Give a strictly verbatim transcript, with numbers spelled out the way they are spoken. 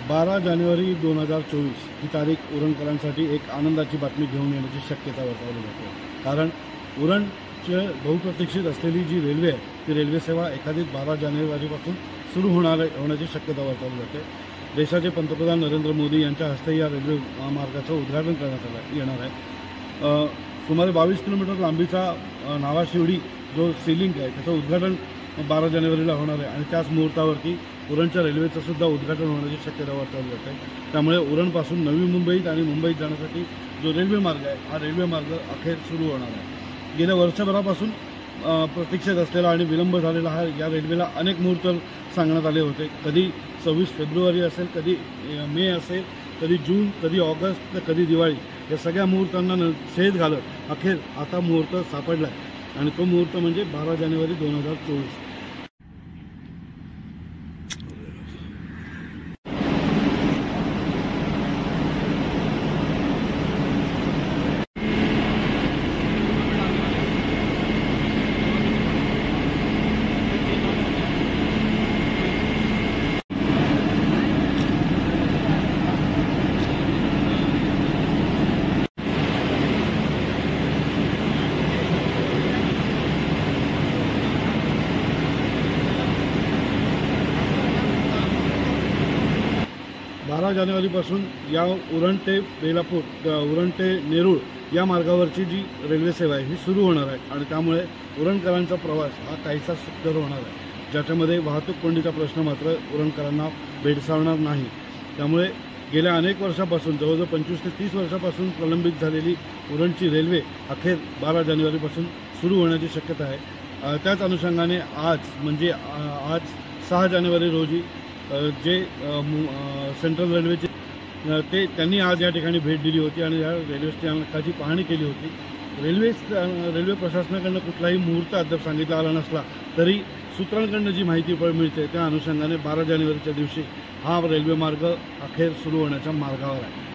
बारा जानेवारी दोन हजार चोवीस ही तारीख उरणकरांसाठी एक आनंदाची बातमी घेऊन येण्याची शक्यता वर्तवली जाते। कारण उरणचे बहुप्रतीक्षित असलेली जी रेल्वे आहे ती रेल्वे सेवा एखादी बारा जानेवारीपासून सुरू होणार होण्याची शक्यता वर्तवली जाते। देशाचे पंतप्रधान नरेंद्र मोदी यांच्या हस्ते या रेल्वे मार्गाचं उद्घाटन करण्यात आलं येणार आहे। सुमारे बावीस किलोमीटर लांबीचा नावाशिवडी जो सीलिंग आहे त्याचं उद्घाटन बारा जानेवारीला होणार आहे आणि त्याच मुहूर्तावरती उरणच्या रेल्वेचं सुद्धा उद्घाटन होण्याची शक्यता वर्तवली जाते। त्यामुळे उरणपासून नवी मुंबईत आणि मुंबईत जाण्यासाठी जो रेल्वे मार्ग आहे हा रेल्वे मार्ग अखेर सुरू होणार आहे। गेल्या वर्षभरापासून प्रतीक्षेत असलेला आणि विलंब झालेला हा या रेल्वेला अनेक मुहूर्त सांगण्यात आले होते। कधी सव्वीस फेब्रुवारी असेल, कधी मे असेल, कधी जून, कधी ऑगस्ट, तर कधी दिवाळी, या सगळ्या मुहूर्तांना छेद घालत अखेर आता मुहूर्त सापडला आहे आणि तो मुहूर्त म्हणजे बारा जानेवारी दोन हजार चोवीस। बारा जानेवारीपासून या उरण ते बेलापूर, उरण ते नेरूळ या मार्गावरची जी रेल्वे सेवा आहे ही सुरू होणार आहे आणि त्यामुळे उरणकरांचा प्रवास हा काहीसा सुखकर होणार आहे, ज्याच्यामध्ये वाहतूक कोंडीचा प्रश्न मात्र उरणकरांना भेडसावणार नाही। त्यामुळे गेल्या अनेक वर्षापासून जवळजवळ पंचवीस ते तीस वर्षापासून प्रलंबित झालेली उरणची रेल्वे अखेर बारा जानेवारीपासून सुरू होण्याची शक्यता आहे। त्याच अनुषंगाने आज म्हणजे आज सहा जानेवारी रोजी जे सेंट्रल रेल्वेचे ते त्यांनी आज या ठिकाणी भेट दिली होती आणि या रेल्वे स्थानकाची पाहणी केली होती। रेल्वे रेल्वे प्रशासनाकडून कुठलाही मुहूर्त अद्याप सांगितला आला नसला तरी सूत्रांकडून जी माहिती मिळते त्या अनुषंगाने बारा जानेवारीच्या दिवशी हा रेल्वे मार्ग अखेर सुरू होण्याच्या मार्गावर आहे।